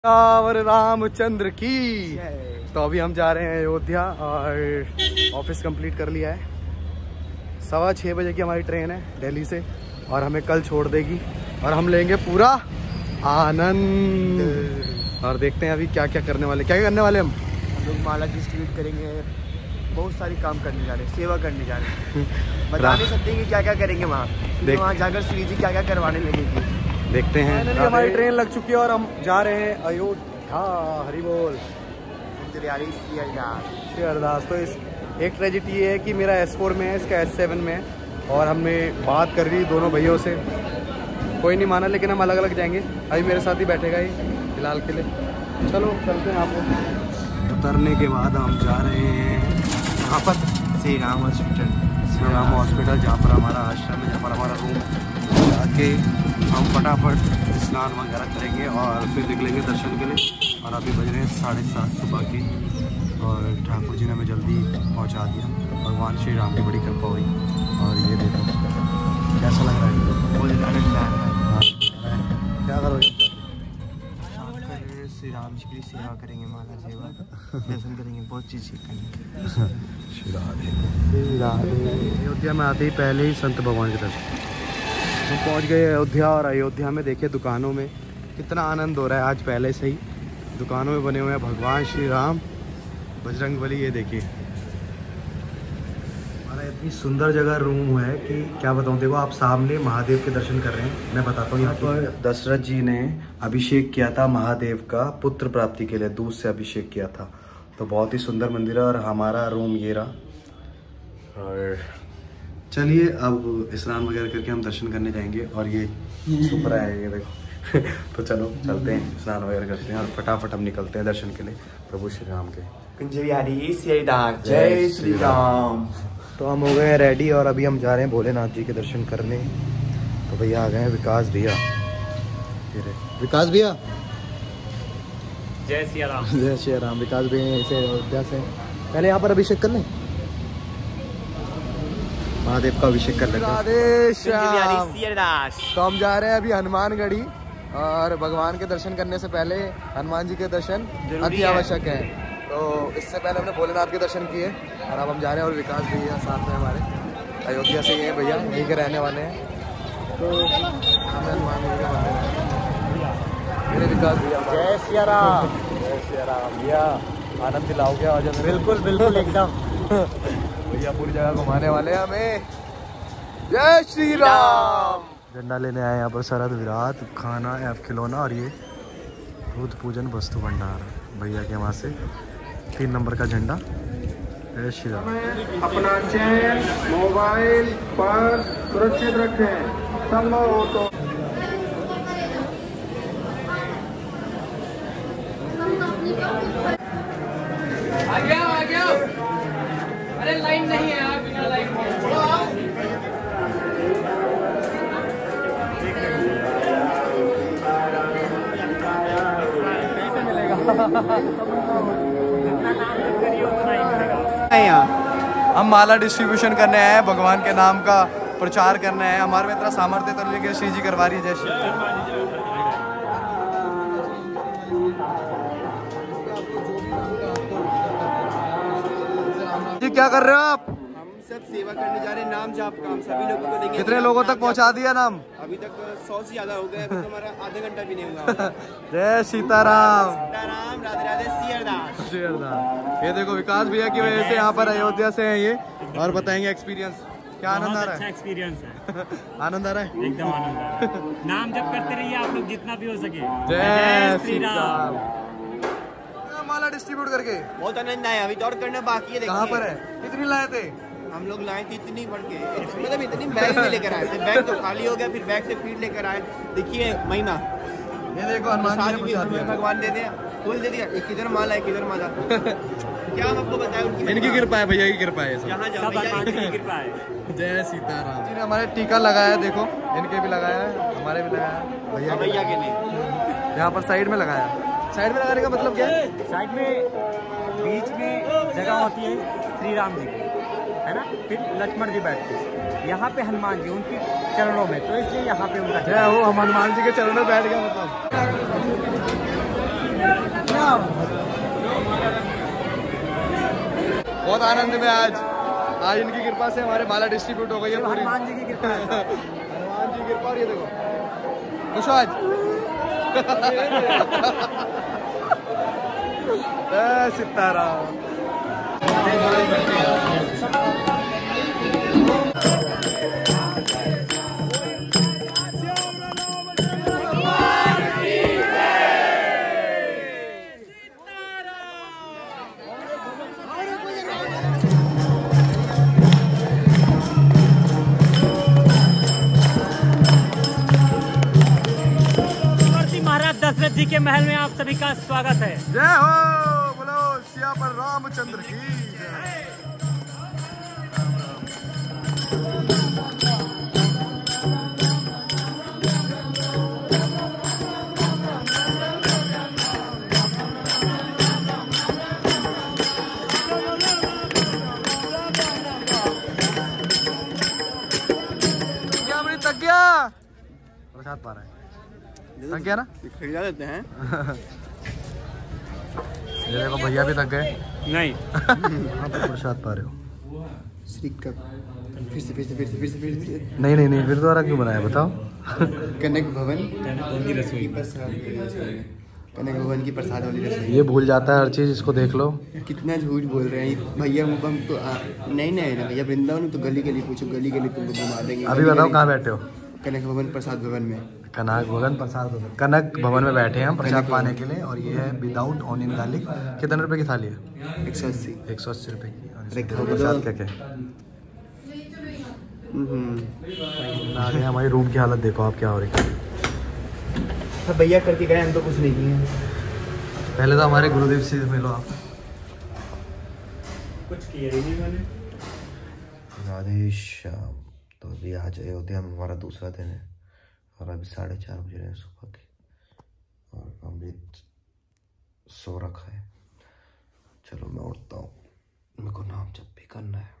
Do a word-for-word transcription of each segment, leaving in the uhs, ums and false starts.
और रामचंद्र की। तो अभी हम जा रहे हैं अयोध्या और ऑफिस कंप्लीट कर लिया है। सवा छः बजे की हमारी ट्रेन है दिल्ली से और हमें कल छोड़ देगी और हम लेंगे पूरा आनंद। और देखते हैं अभी क्या क्या करने वाले क्या क्या करने वाले हम हम लोग माला डिस्ट्रीब्यूट करेंगे, बहुत सारी काम करने जा रहे हैं, सेवा करने जा रहे हैं। बता नहीं सकते कि क्या क्या करेंगे वहाँ वहाँ जाकर श्री जी क्या क्या करवाने लगेगी। देखते हैं। हमारी ट्रेन लग चुकी है और हम जा रहे हैं अयोध्या। हरि बोल श्री अरदास। तो इस एक ट्रेजिडी ये है कि मेरा एस फोर में है, इसका एस सेवन में है और हमने बात कर रही दोनों भैयों से, कोई नहीं माना, लेकिन हम अलग अलग जाएंगे। अभी मेरे साथ ही बैठेगा ही फिलहाल के लिए। चलो चलते हैं। आपको उतरने के बाद हम जा रहे हैं यहाँ पर श्री राम हॉस्पिटल। श्री राम हॉस्पिटल जहाँ पर हमारा आश्रम है, जहाँ पर हमारा रूम। जाके हम फटाफट स्नान वगैरह करेंगे और फिर निकलेंगे दर्शन के लिए। और अभी बज रहे हैं साढ़े सात सुबह के और ठाकुर जी ने हमें जल्दी पहुंचा दिया। भगवान श्री राम की बड़ी कृपा हुई। और ये देखो कैसा लग रहा है, बहुत आनंद आ रहा है। क्या करोगे? श्री राम जी की सेवा करेंगे, माला सेवा दर्शन करेंगे, बहुत चीज़ करेंगे। श्री राधे श्री राधे। अयोध्या में आते ही पहले ही संत भगवान के दर्शन। हम पहुंच गए अयोध्या और अयोध्या में देखिए दुकानों में कितना आनंद हो रहा है। आज पहले से ही दुकानों में बने हुए हैं भगवान श्री राम, बजरंगबली। ये देखिए हमारा इतनी सुंदर जगह रूम है कि क्या बताऊँ। देखो आप सामने महादेव के दर्शन कर रहे हैं। मैं बताता हूँ, यहाँ पर दशरथ जी ने अभिषेक किया था महादेव का पुत्र प्राप्ति के लिए, दूध से अभिषेक किया था। तो बहुत ही सुंदर मंदिर है और हमारा रूम ये रहा। और चलिए अब स्नान वगैरह करके हम दर्शन करने जाएंगे। और ये सुपरा है, ये देखो। तो चलो चलते हैं, स्नान वगैरह करते हैं और फटाफट हम निकलते हैं दर्शन के लिए प्रभु श्री राम के। जय श्री राम। तो हम हो गए हैं रेडी और अभी हम जा रहे हैं भोलेनाथ जी के दर्शन करने। तो भैया आ गए हैं, विकास भैया। विकास भैया जय श्री राम। जय श्री राम। विकास भैया से अयोध्या से पहले यहाँ पर अभिषेक कर लें, महादेव का अभिषेक कर लेते हैं। तो हम जा रहे हैं अभी हनुमानगढ़ी और भगवान के दर्शन करने से पहले हनुमान जी के दर्शन अति आवश्यक है। तो इससे पहले हमने भोलेनाथ के दर्शन किए और अब हम जा रहे हैं। और विकास भैया साथ में हमारे अयोध्या से ये भैया यहीं के रहने वाले हैं। तो हनुमान जी के मंदिर है। मेरे विकास भैया जय श्री राम। जय श्री राम। भैया आनंद दिलाओगे आज हमें? बिल्कुल बिल्कुल एकदम। भैया पूरी जगह घुमाने वाले हैं हमें। जय श्री राम। झंडा लेने आए यहाँ पर शरद विराट खाना ऐप खिलौना और ये दूध पूजन वस्तु भंडार भैया के वहाँ से तीन नंबर का झंडा। जय श्री राम। अपना चैन मोबाइल पर सुरक्षित रखें, संभव हो तो। आ गया आ गया। अरे लाइन नहीं है यार, बिना लाइन कैसे मिलेगा? हम माला डिस्ट्रीब्यूशन करने आए हैं, भगवान के नाम का प्रचार करने आए हैं। हमारे में इतना सामर्थ्य तो लेकिन श्री जी करवा रही है। जय श्री जी। क्या कर रहे हो आप? हम सब सेवा करने जा रहे हैं, नाम जाप का। हम सभी लोगों को देंगे। कितने लोगों तक पहुंचा दिया नाम? अभी तक सौ से ज्यादा हो गए। अभी तो हमारा आधा घंटा भी नहीं हुआ। जय सीताराम। सीताराम। राधे राधे। श्री अरदास। श्री अरदास। ये देखो विकास भैया की वजह से यहाँ पर अयोध्या से हैं ये, और बताएंगे एक्सपीरियंस। क्या आनंद आ रहा है? अच्छा एक्सपीरियंस है। आनंद आ रहा है? एकदम आनंद आ रहा है। नाम जप करते रहिए आप लोग जितना भी हो सके। जय श्री राम। माला डिस्ट्रीब्यूट करके बहुत आनंद आया। अभी तो और करना बाकी है। कहाँ पर है? कितनी लाए थे? हम लोग लाए थे इतनी बढ़ के, मतलब इतनी बैग में लेकर आए थे। बैग तो खाली हो गया, फिर बैग से फिर लेकर आए। देखिए महिमा, ये देखो हनुमान जी ने भगवान दे दिया, फूल दे दिया। एक किधर माला है, किधर माला। क्या हम आपको बताएं, उनकी इनकी कृपा है, भैया की कृपा है। यहाँ सब भगवान की कृपा है। जय सीताराम। जी ने हमारे टीका लगाया, देखो इनके भी लगाया है, हमारे भी लगाया, भैया भैया के लिए यहाँ पर साइड में लगाया। साइड में लगाने का मतलब क्या है? साइड में बीच में जगह होती है श्री राम जी की, है ना, फिर लक्ष्मण जी बैठते हैं, यहाँ पे हनुमान जी उनकी चरणों में, तो इसलिए यहाँ पे उनका जय हो। हम हनुमान जी के चरणों में बैठ गए मतलब। राम। बहुत आनंद में आज आज इनकी कृपा से हमारे माला डिस्ट्रीब्यूट हो गई है पूरी। हनुमान जी की कृपा है। हनुमान जी की कृपा। और ये देखो खुश हो आज। सीताराम। महाराज दशरथ जी के महल में आप सभी का स्वागत है। जय हो, बोलो सिया पर रामचंद्र की जय। तक गया प्रसाद पा रहा है। थक गया ना, खरीदा देते हैं। ये देखो भैया भी थक गए। नहीं आप प्रसाद पा रहे हो। फिर से फिर से फिर से फिर से फिर से नहीं नहीं नहीं फिर दोबारा क्यों बनाया बताओ। कनक भवन की रसोई। कनक भवन की प्रसाद वाली रसोई। ये भूल जाता है हर चीज, इसको देख लो। कितना झूठ बोल रहे हैं भैया। हम तो नहीं नहीं ना भैया, वृंदावन तो गली गली पूछो, गली गली तुमको घुमा देंगे। अभी बताओ कहाँ बैठे हो? कनक भवन प्रसाद भवन में। कनक भवन प्रसाद भवन कनक भवन में बैठे हैं हम प्रसाद पाने के लिए। और ये है विदाउट ऑनियन गार्लिक। कितने रुपए की थाली है? एक सौ अस्सी एक सौ अस्सी रुपए की। और अरे इसमें खाओ प्रसाद तो। क्या क्या आ गए। हमारी रूम की हालत देखो आप क्या हो रही है। भैया करके गए, हम तो कुछ नहीं किए। पहले तो हमारे गुरुदेव से मिलो आप। कुछ किया ही नहीं मैंने। राधे श्याम। तो अभी आज अयोध्या में हमारा दूसरा दिन है और अभी साढ़े चार बज रहे हैं सुबह के। और अमृत सो रखा है। चलो मैं उठता हूँ, मेरे को नाम जप भी करना है।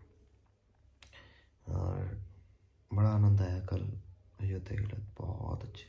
और बड़ा आनंद आया कल अयोध्या के लिए, बहुत अच्छे।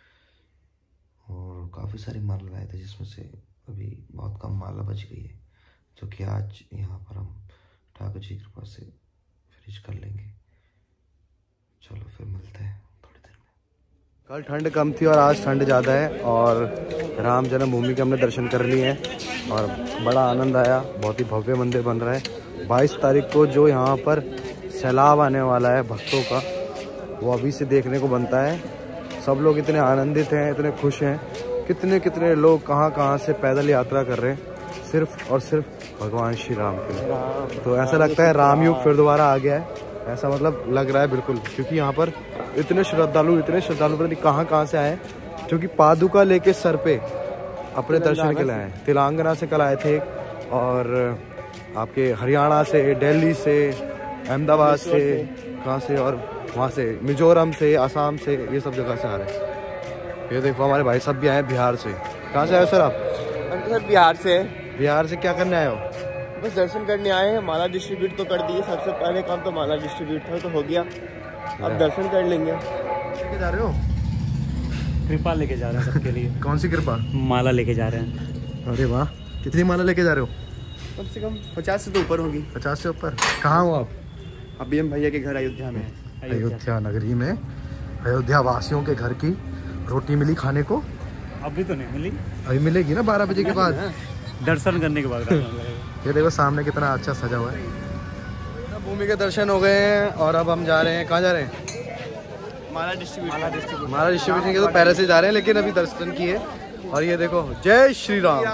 और काफ़ी सारी माला लाए थे जिसमें से अभी बहुत कम माला बच गई है, जो कि आज यहाँ पर हम ठाकुर जी की कृपा से फिनिश कर लेंगे। चलो फिर मिलते हैं थोड़ी देर में। कल ठंड कम थी और आज ठंड ज़्यादा है। और राम जन्मभूमि के हमने दर्शन कर लिए हैं और बड़ा आनंद आया। बहुत ही भव्य मंदिर बन रहा है। बाईस तारीख को जो यहाँ पर सैलाब आने वाला है भक्तों का, वो अभी से देखने को बनता है। सब लोग इतने आनंदित हैं, इतने खुश हैं। कितने कितने लोग कहाँ कहाँ से पैदल यात्रा कर रहे हैं सिर्फ और सिर्फ भगवान श्री राम के लिए। तो ऐसा लगता है राम युग फिर दोबारा आ गया है, ऐसा मतलब लग रहा है बिल्कुल। क्योंकि यहाँ पर इतने श्रद्धालु इतने श्रद्धालु पता नहीं कहाँ कहाँ से आए, जो कि पादुका लेके सर पे अपने दर्शन के लिए आए। तेलंगाना से कल आए थे और आपके हरियाणा से, दिल्ली से, अहमदाबाद से, कहाँ से और वहाँ से मिजोरम से, आसाम से, ये सब जगह से आ रहे हैं। ये देखो हमारे भाई सब भी आए बिहार से। कहाँ से आए हो सर आप? हम तो सर बिहार से। बिहार से क्या करने आए हो? बस दर्शन करने आए हैं। माला डिस्ट्रीब्यूट तो कर दिए, सबसे पहले काम तो माला डिस्ट्रीब्यूट था, तो हो गया। अब दर्शन कर लेंगे। जा रहे हो? कृपा लेके जा रहे हैं सबके लिए। कौन सी कृपा? माला लेके जा रहे हैं। अरे वाह, कितनी माला लेके जा रहे हो? कम से कम पचास से तो ऊपर होगी। पचास से ऊपर। कहाँ हो आप? अभी हम भैया के घर अयोध्या में हैं। अयोध्या नगरी में अयोध्या वासियों के घर की रोटी मिली खाने को। अभी तो नहीं मिली, अभी मिलेगी ना बारह बजे के बाद, दर्शन करने के बाद। ये देखो सामने कितना अच्छा सजा हुआ है। भूमि के दर्शन हो गए हैं और अब हम जा रहे हैं। कहाँ जा रहे हैं? माला डिस्ट्रीब्यूट। माला डिस्ट्रीब्यूशन के तो पहले से जा रहे हैं, लेकिन अभी दर्शन किए। और ये देखो जय श्री राम।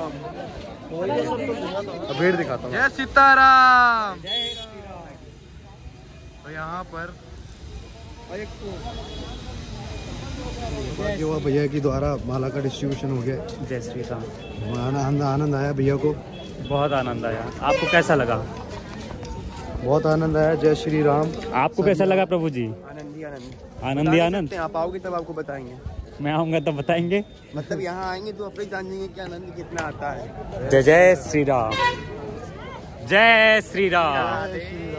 अब भीड़ दिखाता हूँ। जय सीताराम। तो यहाँ पर हुआ भैया के द्वारा माला का डिस्ट्रीब्यूशन हो गया। जय श्री राम। आनंद आनंद आया भैया को, बहुत आनंद आया। आपको कैसा लगा? बहुत आनंद आया। जय श्री राम। आपको कैसा लगा प्रभु जी? आनंद ही आनंद। आनंद ही आनंद। आप आओगे तब आपको बताएंगे। मैं आऊँगा तब बताएंगे। मतलब यहाँ आएंगे तो अपने जान जाएंगे कि आनंद कितना आता है। जय जय श्री राम। जय श्री राम।